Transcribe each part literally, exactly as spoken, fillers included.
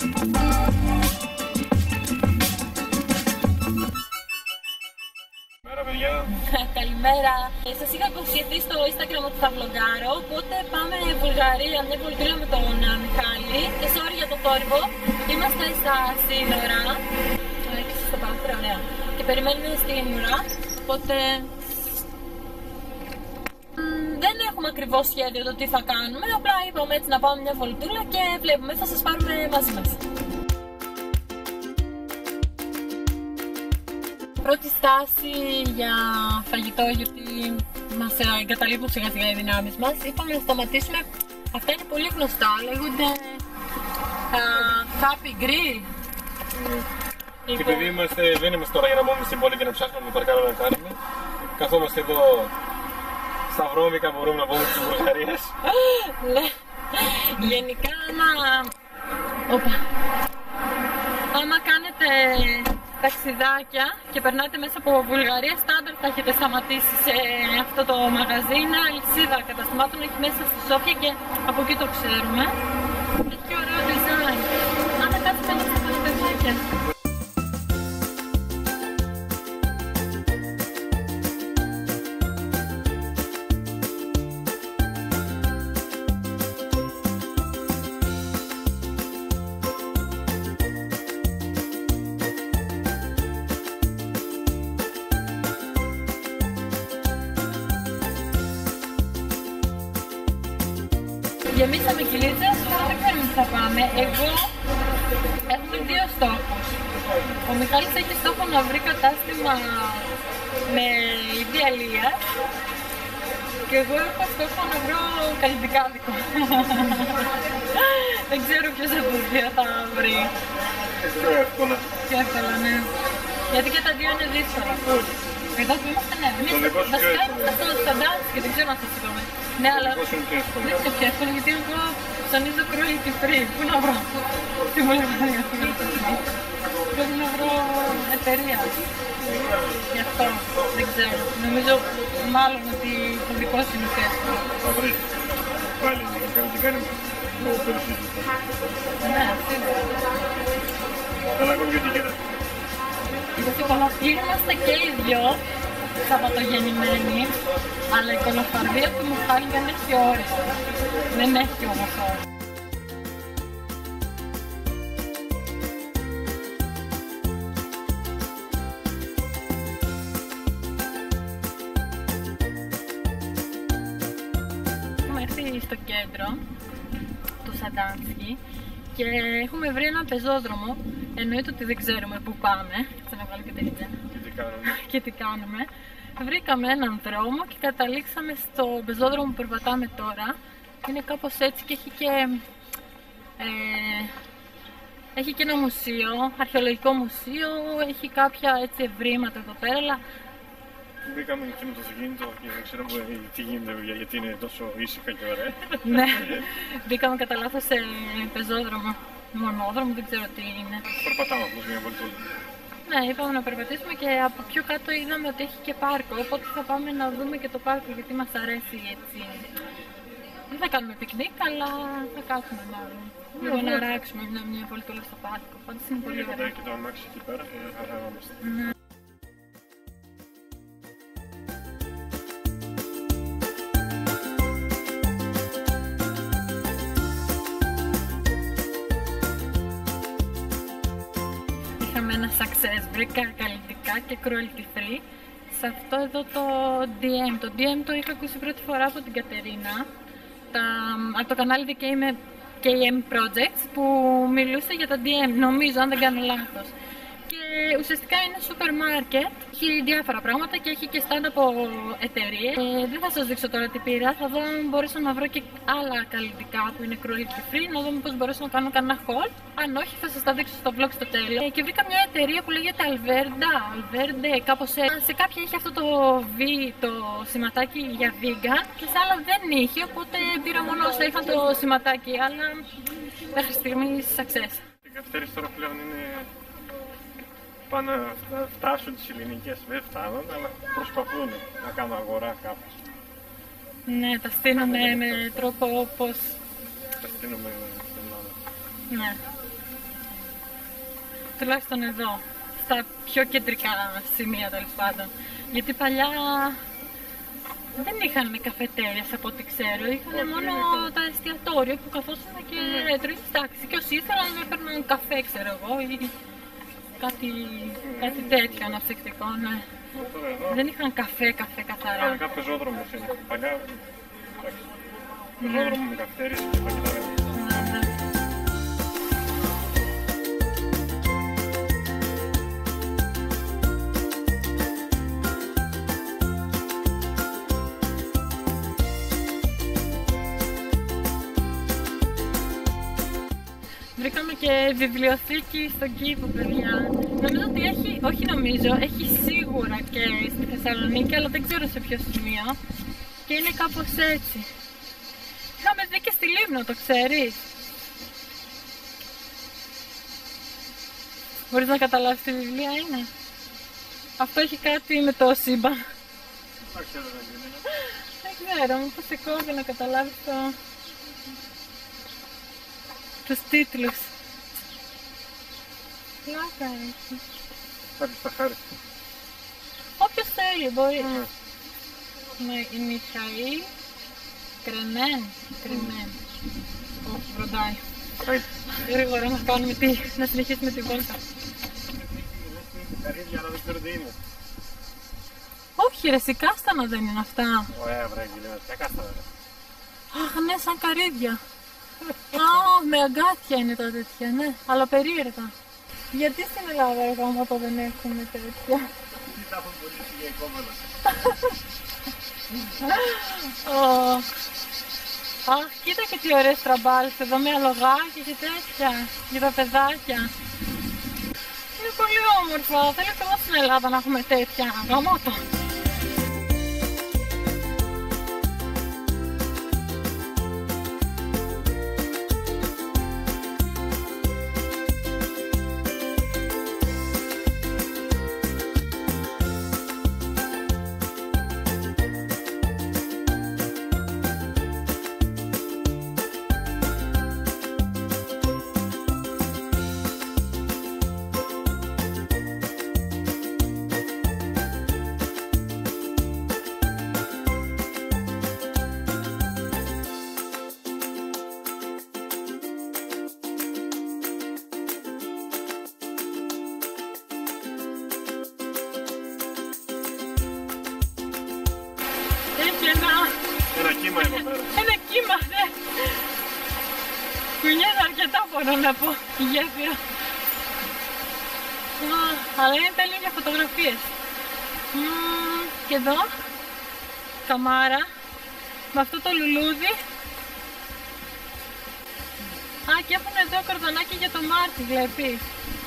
Καλημέρα. Σας είχα υποσχεθεί στο Instagram ότι θα βλογγάρω, οπότε πάμε Βουλγαρία, μια βολτούλα με τον Μιχάλη. Και sorry για το θόρυβο. Είμαστε στα σύνορα. Έξι στο Πάνθρα, ναι. Και περιμένουμε στην ουρά. Οπότε δεν έχουμε ακριβώς σχέδιο το τι θα κάνουμε. Απλά είπαμε έτσι να πάμε μια βολτούλα και βλέπουμε. Θα σας πάρουμε μαζί μας. Πρώτη στάση για φαγητό, γιατί μας εγκαταλείπουν σιγά σιγά οι δυνάμεις μας. Είπαμε να σταματήσουμε. Αυτά είναι πολύ γνωστά, λέγονται uh, Happy Grill. Mm. Και επειδή είμαστε, δεν είμαστε τώρα για να μπούμε στην πόλη και να ψάχνουμε με παρκάρα να κάνουμε, καθόμαστε εδώ στα βρώμικα, μπορούμε να πούμε στις Βουλγαρίες. Ναι, γενικά άμα, Οπα. άμα κάνετε ταξιδάκια και περνάτε μέσα από Βουλγαρία, στάνταρ θα έχετε σταματήσει σε αυτό το μαγαζί. Είναι αλυσίδα καταστημάτων, έχει μέσα στη Σόφια και από εκεί το ξέρουμε. Έχει ωραίο design. Άμα κάτσετε να σας τα παιδάκια. Γεμίσαμε κυλίτσες, τώρα δεν ξέρουμε τι θα πάμε. Εγώ έχουμε δύο στόχους. Ο Μιχάλης έχει στόχο να βρει κατάστημα με είδη αλίας και εγώ έχω στόχο να βρω καλλιτικάδικο. Δεν ξέρω ποιος από τους δύο θα βρει. Πιο εύκολα. Πιο εύκολα, ναι. Γιατί και τα δύο είναι δύσκολα. Εδώ που είμαστε, ναι. Εμείς βασικά είμαστε στο Σταντάνσκι και δεν ξέρω αν σας είπαμε. Ναι, αλλά δεν είναι πιο εύκολο γιατί εγώ ψωνίζω cruelty free. Πού να βρω τη Βουλγαρία cruelty free. Πρέπει να βρω εταιρεία. Γι' αυτό δεν ξέρω. Νομίζω μάλλον ότι το δικό σου είναι πιο εύκολο. Θα βρεις. Πάλι είναι κάτι κάνει με το περισσότερο. Ναι, σίγουρα. Αλλά ακόμη και τι γίνεται. Είμαστε και οι δυο Σαββατογεννημένοι, αλλά η κολοφαρδία του Μιχάλη δεν έχει όριο. Δεν έχει όμως όριο. Έχουμε έρθει στο κέντρο του Σαντάνσκι και έχουμε βρει ένα πεζόδρομο. Εννοείται ότι δεν ξέρουμε πού πάμε. Θα να βγάλω και τελικά. Και τι κάνουμε. Και τι κάνουμε. Βρήκαμε έναν δρόμο και καταλήξαμε στο πεζόδρομο που περπατάμε τώρα. Είναι κάπως έτσι και έχει και, ε, έχει και ένα μουσείο, αρχαιολογικό μουσείο. Έχει κάποια έτσι ευρήματα εδώ πέρα. Αλλά μπήκαμε και με το αυτοκίνητο και δεν ξέραμε τι γίνεται, γιατί είναι τόσο ήσυχα και ωραία. Ναι, μπήκαμε κατά λάθος σε πεζόδρομο. Μονόδρομο, δεν ξέρω τι είναι. Περπατάμε απλώς μια βολτούλα. Ναι, είπαμε να περπατήσουμε και από πιο κάτω είδαμε ότι έχει και πάρκο. Οπότε θα πάμε να δούμε και το πάρκο γιατί μας αρέσει έτσι. Δεν θα κάνουμε πικνίκ, αλλά θα κάτσουμε μάλλον. Λίγο να ράξουμε μια, μια βολτούλα στο πάρκο. Πάντως είναι πολύ ωραίο. Και το αμάξι εκεί πέρα και θα χαραγόμαστε. Ναι. Ένα success, βρήκα καλλιτικά και cruelty free σε αυτό εδώ το ντι εμ. Το ντι εμ το είχα ακούσει πρώτη φορά από την Κατερίνα τα, από το κανάλι κέι εμ Projects που μιλούσε για τα ντι εμ, νομίζω, αν δεν κάνω λάθος. Και ουσιαστικά είναι σούπερ μάρκετ, έχει διάφορα πράγματα και έχει και stand από εταιρείες. Ε, δεν θα σας δείξω τώρα τι πήρα, θα δω αν μπορέσω να βρω και άλλα καλλιτικά που είναι cruelty free, να δω μήπως μπορέσω να κάνω κανένα haul. Αν όχι, θα σας τα δείξω στο vlog στο τέλος. Ε, και βρήκα μια εταιρεία που λέγεται Alverde, Alverde, κάπως έτσι. Σε κάποια είχε αυτό το V, το σηματάκι για vegan και σε άλλα δεν είχε, οπότε πήρα μόνο όσα είχαν το σηματάκι, αλλά μέχρι στιγμής success. Η καθυστέρηση τώρα πλέον είναι πάνε να φτάσουν τις ελληνικές, δεν φτάνουν, αλλά προσπαθούν να κάνουν αγορά κάπως. Ναι, τα στείλουμε με τρόπο όπως... Τα στείλουμε στην Ελλάδα. Ναι. τουλάχιστον εδώ, στα πιο κεντρικά σημεία τέλος πάντων. Γιατί παλιά δεν είχαν καφετέριες από ό,τι ξέρω, είχαν μόνο τα εστιατόρια που καθόσαν και έτρωγες, εντάξει, και όσοι ήθελαν έπαιρναν καφέ, ξέρω εγώ, ή κάτι, κάτι τέτοιο αναψυκτικό, ναι. Δεν είχαν καφέ, καφέ καθαρά. Κανονικά πεζόδρομος είναι. Παλιά, εντάξει, πεζόδρομο με καφετέριες και παγιτάρια. Βρήκαμε και βιβλιοθήκη στον κήπο, παιδιά. Νομίζω ότι έχει, όχι νομίζω, έχει σίγουρα και στη Θεσσαλονίκη, αλλά δεν ξέρω σε ποιο σημείο. Και είναι κάπως έτσι. Είχαμε δει και στη Λίμνο, το ξέρεις. Μπορείς να καταλάβεις τι βιβλία είναι? Αυτό έχει κάτι με το σύμπαν. Δεν ξέρω, μήπως σε κόβει να καταλάβεις το... τους τίτλους. Πλάκα έχει. Κάποιος τα χάρη. Όποιος θέλει μπορεί. Mm. Με η Μιχαήλ Κρενέν. Κρενέν. Όχι, βροντάει. Γρήγορα να κάνουμε τι, να συνεχίσουμε τη βόλτα. Καρύδια, αλλά δεν ξέρω τι είναι. Όχι ρε, κάστανα δεν είναι αυτά. Ωραία βρε, γελία, ποια κάστανα ρε. Αχ ναι, σαν καρύδια. Α, με αγκάθια είναι τα τέτοια, ναι, αλλά περίεργα. Γιατί στην Ελλάδα ρε γαμώτο δεν έχουμε τέτοια? Τι τα έχουν πουλήσει για εικόμενα. Αχ, κοίτα και τι ωραίες τραμπάλες εδώ με αλογάκια και τέτοια, για τα παιδάκια. Είναι πολύ όμορφα, θέλω και εγώ στην Ελλάδα να έχουμε τέτοια, γαμώτο. Ένα κύμα εδώ πέρα. Ένα κύμα, ναι. Κουνιέται αρκετά, μπορώ να πω, η γέφυρα. Αλλά είναι τέλειο για φωτογραφίες. Mm, και εδώ, καμάρα, με αυτό το λουλούδι. Α, και έχουν εδώ κορδονάκι για το Μάρτι, βλέπεις.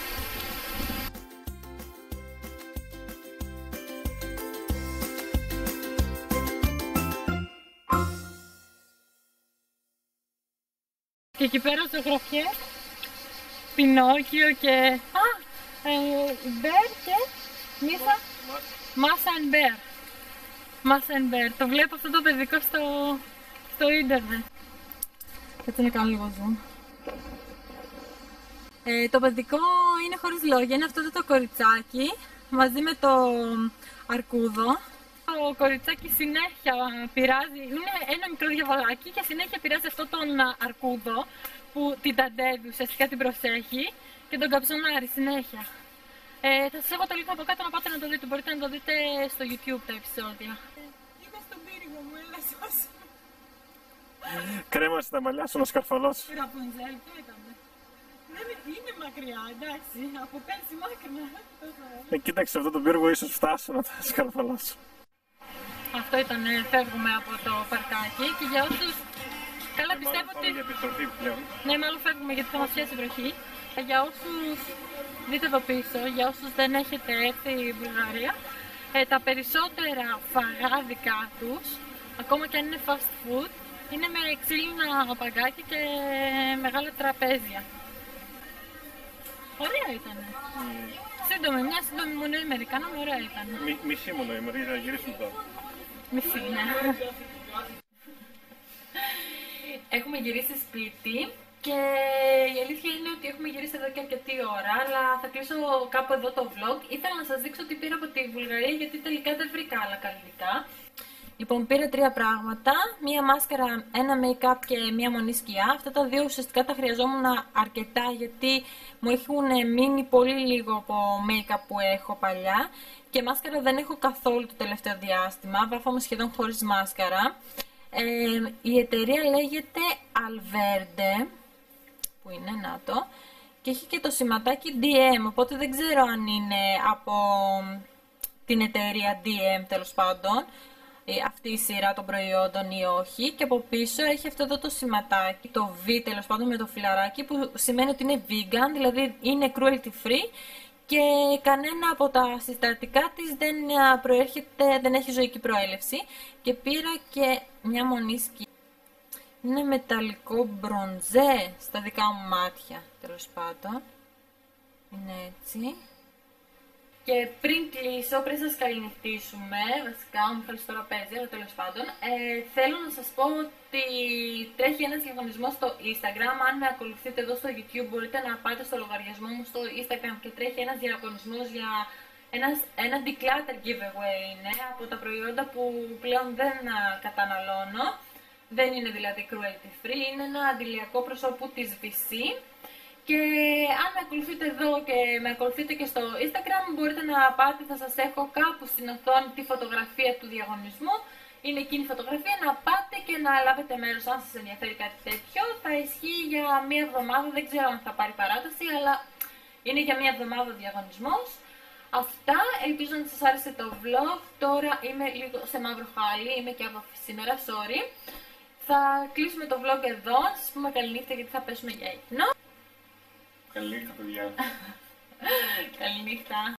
Και εκεί πέρα ζωγραφιές, Πινόκιο και... Α, ε, Μπέρ και... Μίσα... Μάσα εν Μπέρ. Μάσα εν Μπέρ. Το βλέπω αυτό το παιδικό στο, στο ίντερνετ. Έτσι να κάνω λίγο zoom. Ε, το παιδικό είναι χωρίς λόγια, είναι αυτό το κοριτσάκι μαζί με το αρκούδο. Το κοριτσάκι συνέχεια πειράζει, είναι ένα μικρό διαβολάκι και συνέχεια πειράζει αυτό τον αρκούδο που την ταντεύει, ουσιαστικά την προσέχει και τον καψονάρει συνέχεια. Ε, θα σας έχω το link από κάτω να πάτε να το δείτε, μπορείτε να το δείτε στο YouTube τα επεισόδια. Είμαι στον πύργο μου, έλα σώσε. Κρέμασε τα μαλλιά σου να σκαρφαλώσει. Ραπουνζέλ, τι έκανε. Δεν είναι μακριά, εντάξει, από πέρσι μάκρυνα. Ε, κοίταξε αυτό το πύργο, ίσως φτάσω να τα σκαρφαλώσω. Αυτό ήταν, φεύγουμε από το παρκάκι και για όσους... Καλά ε, πιστεύω ότι... Για επιστροφή πλέον. Ναι, μάλλον φεύγουμε γιατί θα μας πιάσει η βροχή. Για όσους... Δείτε εδώ πίσω, για όσους δεν έχετε έρθει η Βουλγαρία, ε, τα περισσότερα φαγάδικα τους, ακόμα και αν είναι fast food, είναι με ξύλινα παγκάκια και μεγάλα τραπέζια. Ωραία ήτανε. Mm. Σύντομη, μια σύντομη μονοήμερη, κάναμε, ωραία ήταν. Μι, μισή μονοήμερη, να γυρίσουμε τώρα. Μισή, ναι. Έχουμε γυρίσει σπίτι και η αλήθεια είναι ότι έχουμε γυρίσει εδώ και αρκετή ώρα, αλλά θα κλείσω κάπου εδώ το vlog. Ήθελα να σας δείξω τι πήρα από τη Βουλγαρία, γιατί τελικά δεν βρήκα άλλα καλλιτικά. Λοιπόν, πήρα τρία πράγματα, μία μάσκαρα, ένα make-up και μία μονή σκιά. Αυτά τα δύο ουσιαστικά τα χρειαζόμουν αρκετά, γιατί μου έχουν μείνει πολύ λίγο από make-up που έχω παλιά. Και μάσκαρα δεν έχω καθόλου το τελευταίο διάστημα, βάφομαι σχεδόν χωρίς μάσκαρα. Ε, η εταιρεία λέγεται Alverde, που είναι, να το, και έχει και το σηματάκι ντι εμ, οπότε δεν ξέρω αν είναι από την εταιρεία ντι εμ τέλος πάντων, αυτή η σειρά των προϊόντων ή όχι. Και από πίσω έχει αυτό εδώ το σηματάκι, το V τέλος πάντων με το φυλαράκι, που σημαίνει ότι είναι vegan, δηλαδή είναι cruelty free και κανένα από τα συστατικά της δεν προέρχεται, δεν έχει ζωική προέλευση. Και πήρα και μια μονή σκιά. Είναι μεταλλικό μπροντζέ στα δικά μου μάτια, τέλος πάντων. Είναι έτσι. Και πριν κλείσω, πριν σας καληνυχτήσουμε, βασικά ο Μιχάλης τώρα παίζει, αλλά τέλος πάντων, ε, θέλω να σας πω ότι τρέχει ένας διαγωνισμός στο Instagram. Αν με ακολουθείτε εδώ στο YouTube, μπορείτε να πάτε στο λογαριασμό μου στο Instagram και τρέχει ένας διαγωνισμός για ένας, ένα declutter giveaway, είναι, από τα προϊόντα που πλέον δεν καταναλώνω. Δεν είναι δηλαδή cruelty free, είναι ένα αντιλιακό προσώπου της βι σι. Και αν με ακολουθείτε εδώ και με ακολουθείτε και στο Instagram, μπορείτε να πάτε, θα σας έχω κάπου στην οθόνη τη φωτογραφία του διαγωνισμού. Είναι εκείνη η φωτογραφία, να πάτε και να λάβετε μέρος αν σας ενδιαφέρει κάτι τέτοιο. Θα ισχύει για μία εβδομάδα, δεν ξέρω αν θα πάρει παράταση, αλλά είναι για μία εβδομάδα ο διαγωνισμός. Αυτά, ελπίζω να σας άρεσε το vlog. Τώρα είμαι λίγο σε μαύρο χάλι, είμαι και από σήμερα, sorry. Θα κλείσουμε το vlog εδώ, να σας πούμε καληνύχτα γιατί θα πέσουμε για ύπνο. Καληνύχτα, παιδιά. Καληνύχτα.